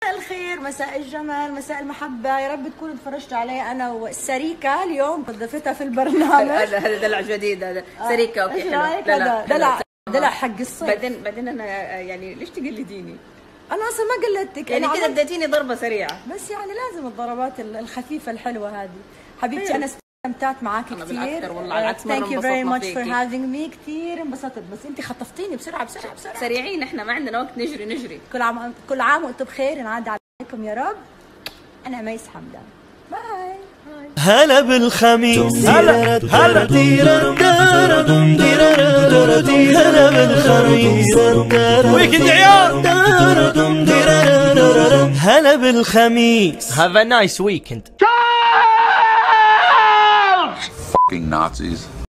مساء الخير، مساء الجمال، مساء المحبة. يا رب تكونوا اتفرجتوا علي أنا والسريكة اليوم، ضفتها في البرنامج. هذا دلع جديد هذا. سريكة أوكي حلو. لا دلع حق الصيف. بعدين أنا يعني ليش تقلديني؟ أنا أصلا ما قلدتك يعني كذا اديتيني ضربة سريعة. بس يعني لازم الضربات الخفيفة الحلوة هذه. حبيبتي أنا استمتعت معاكي كثير. بالأكثر والله، العكس مرة Thank you very much فيكي. for having me. كثير انبسطت، بس أنت خطفتيني بسرعة. سريعين احنا، ما عندنا وقت نجري. كل عام وأنتم بخير، ينعاد عليكم يا رب. أنا ميس حمدان، باي. هلا بالخميس، هلا بالخميس، ويكند عيال. هلا بالخميس. Have a nice weekend. Fucking Nazis.